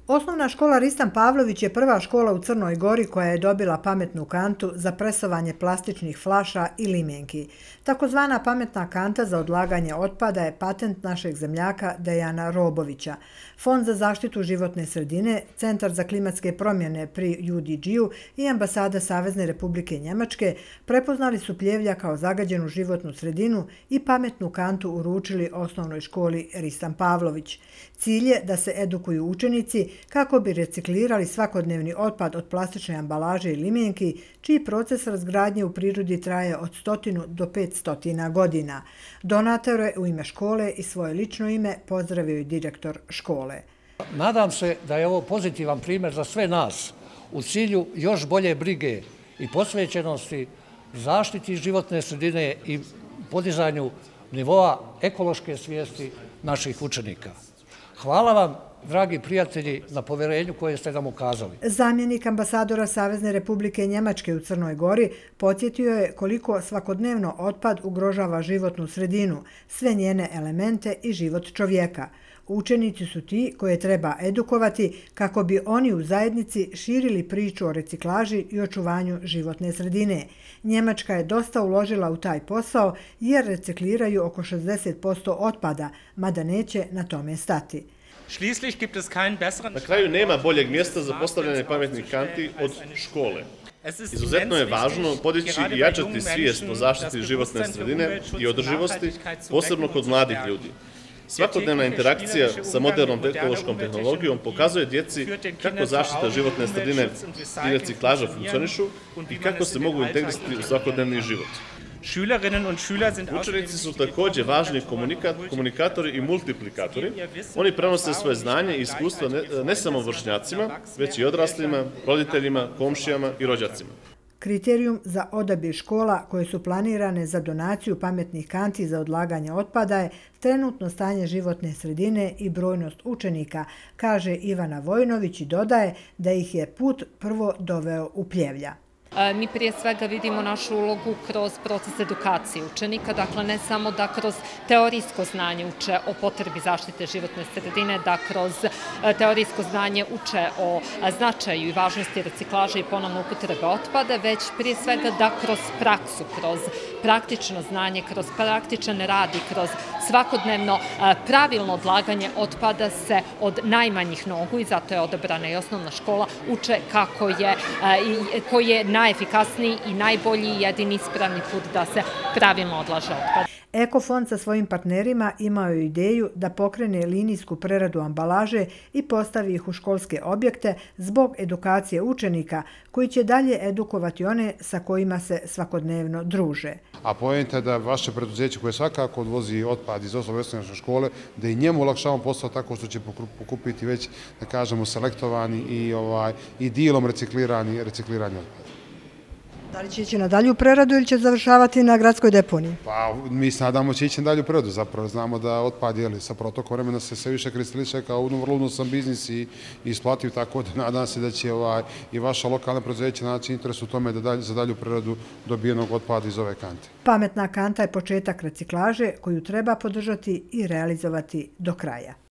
Osnovna škola Ristan Pavlović je prva škola u Crnoj Gori koja je dobila pametnu kantu za presovanje plastičnih flaša i limenki. Takozvana pametna kanta za odlaganje otpada je patent našeg zemljaka Dejana Robovića. Fond za zaštitu životne sredine, Centar za klimatske promjene pri UDG-u i ambasada Savezne Republike Njemačke prepoznali su Pljevlja kao zagađenu životnu sredinu i pametnu kantu uručili osnovnoj školi Ristan Pavlović. Cilj je da se edukuju učenici kako bi reciklirali svakodnevni otpad od plastične ambalaže i limenki, čiji proces razgradnje u prirodi traje od 100 do 500 godina. Donatore u ime škole i svoje lično ime pozdravio i direktor škole. Nadam se da je ovo pozitivan primjer za sve nas u cilju još bolje brige i posvećenosti zaštiti životne sredine i podizanju nivoa ekološke svijesti naših učenika. Hvala vam, dragi prijatelji, na poverenju koje ste nam ukazali. Zamjenik ambasadora Savezne Republike Njemačke u Crnoj Gori podsjetio je koliko svakodnevno otpad ugrožava životnu sredinu, sve njene elemente i život čovjeka. Učenici su ti koje treba edukovati kako bi oni u zajednici širili priču o reciklaži i očuvanju životne sredine. Njemačka je dosta uložila u taj posao jer recikliraju oko 60% otpada, mada neće na tome stati. Na kraju nema boljeg mjesta za postavljanje pametnih kanti od škole. Izuzetno je važno podići i jačati svijest o zaštiti životne sredine i održivosti, posebno kod mladih ljudi. Svakodnevna interakcija sa modernom ekološkom tehnologijom pokazuje djeci kako zaštita životne sredine i reciklaža funkcionišu i kako se mogu integrisati u svakodnevni život. Učenici su također važni komunikatori i multiplikatori. Oni prenose svoje znanje i iskustva ne samo vršnjacima, već i odraslima, roditeljima, komšijama i rođacima. Kriterijum za odabir škola koje su planirane za donaciju pametnih kanti za odlaganje otpada je trenutno stanje životne sredine i brojnost učenika, kaže Ivana Vojnović i dodaje da ih je put prvo doveo u Pljevlja. Mi prije svega vidimo našu ulogu kroz proces edukacije učenika, dakle ne samo da kroz teorijsko znanje uče o potrebi zaštite životne sredine, da kroz teorijsko znanje uče o značaju i važnosti reciklaže i ponovne upotrebe otpada, već prije svega da kroz praksu, kroz praktično znanje, kroz praktičan rad i kroz svakodnevno pravilno odlaganje otpada se od najmanjih nogu, i zato je odabrana i osnovna škola, uče koji je najefikasniji i najbolji i jedini ispravni put da se pravilno odlaže otpad. Ekofond sa svojim partnerima imao je ideju da pokrene linijsku preradu ambalaže i postavi ih u školske objekte zbog edukacije učenika koji će dalje edukovati one sa kojima se svakodnevno druže. A poenta je da vaše preduzeće koje svakako odvozi otpad iz osnovne škole, da i njemu olakšavamo posao tako što će pokupiti već, da kažemo, selektovani i dijelom reciklirani otpad. Da li će ići na dalju preradu ili će završavati na gradskoj deponiji? Pa mi se nadamo će ići na dalju preradu. Zapravo znamo da otpad sa protokom vremena se sve više kristališe kao vrlo unosan biznis i isplativ, tako da nadam se da će i vaša lokalna preduzeća naći interes u tome da za dalju preradu dobijenog otpada iz ove kante. Pametna kanta je početak reciklaže koju treba podržati i realizovati do kraja.